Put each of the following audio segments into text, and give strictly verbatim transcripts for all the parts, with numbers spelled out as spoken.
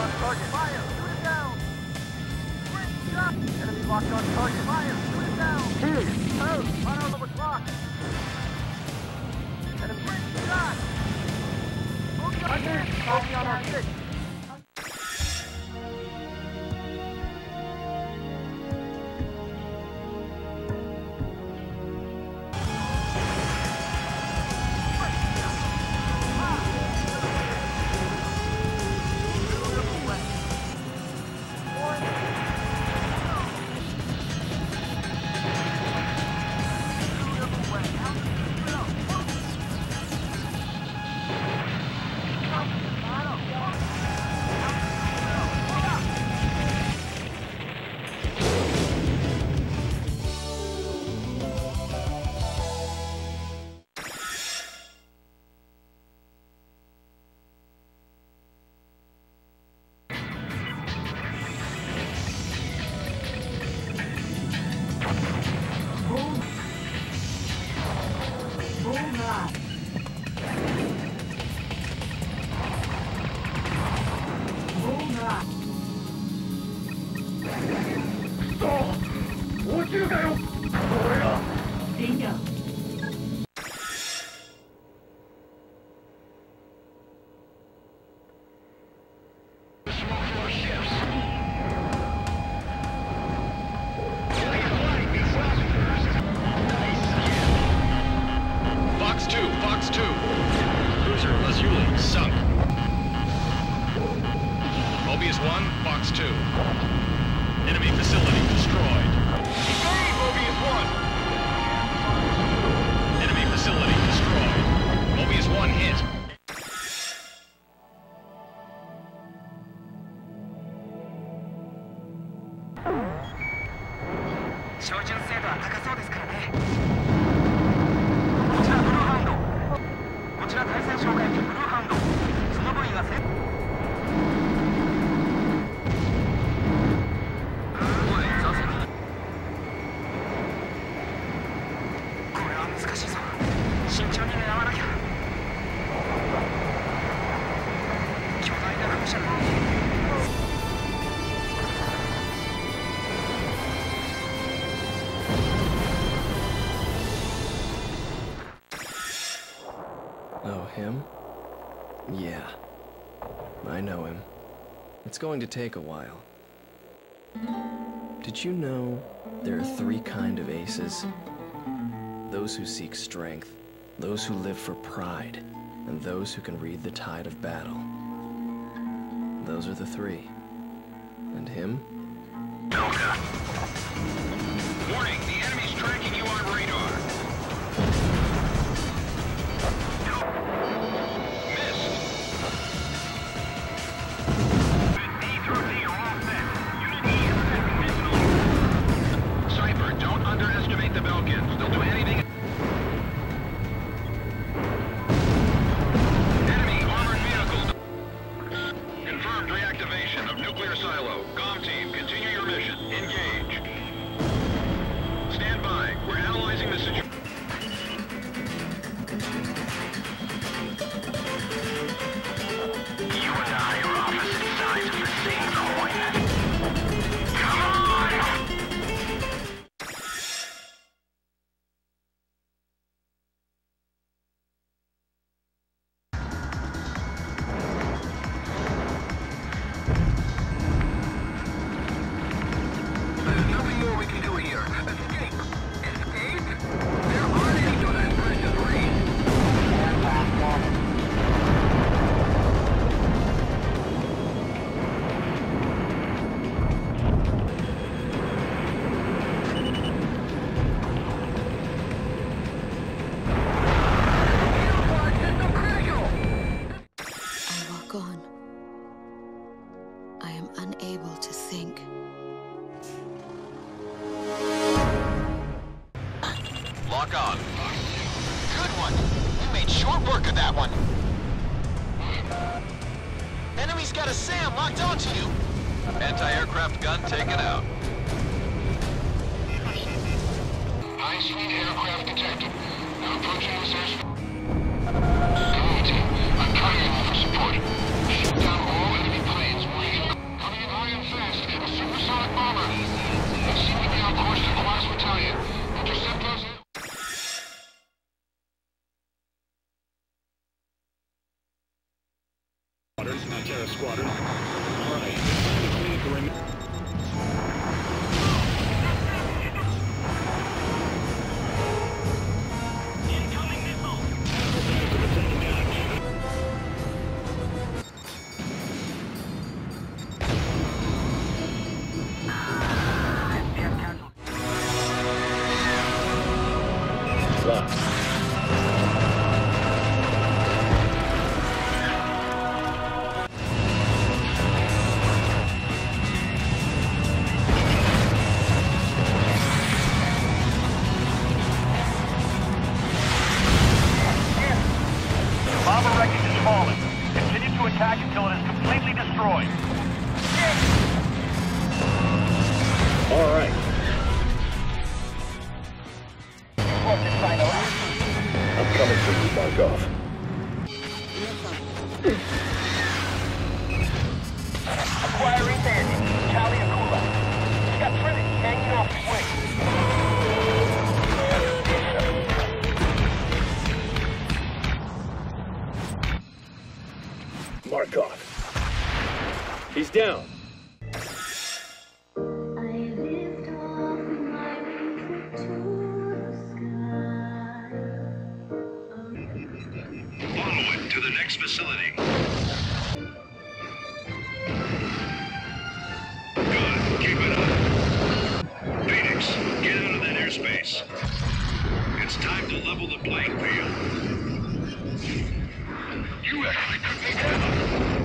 on target. Fire! Shoot it down! Great shot! Enemy locked on target. Fire! Shoot it down! Here! Post! On over with rock! Enemy great shot! Hunter! Copy on our six! Oh, him? Yeah. I know him. It's going to take a while. Did you know there are three kind of aces? Those who seek strength, those who live for pride, and those who can read the tide of battle. Those are the three. And him? Elka. Warning, the enemy's tracking you on radar. The Belgians. They'll do anything. Enemy armored vehicle. Confirmed reactivation of nuclear silo. Comm team, continue your mission. Engage. Stand by. We're analyzing the situation. You and I are opposite sides of the same coin. Come on! Lock on. Good one. We made short work of that one. Enemy's got a SAM locked onto you. Anti-aircraft gun taken out. High-speed aircraft detected. Now approaching the search. Command team, I'm targeting you for support. Shoot down all enemy planes moving uh, Squadron. All right, time to clean up the rem- Bomber wreckage is falling. Continue to attack until it is completely destroyed. All right. I'm coming for you, Markov. Acquiring bandit. Charlie Akula. He's got Trinity hanging off his wing. Markov. He's down. Follow it to the next facility. Good. Keep it up. Phoenix, get out of that airspace. It's time to level the playing field. You actually took me down.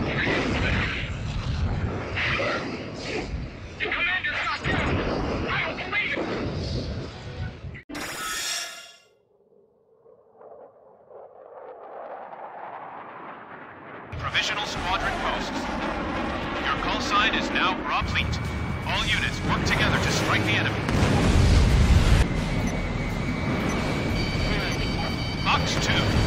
The commander got down. I don't believe it. Provisional squadron posts. Your call sign is now complete. All units work together to strike the enemy. Fox two.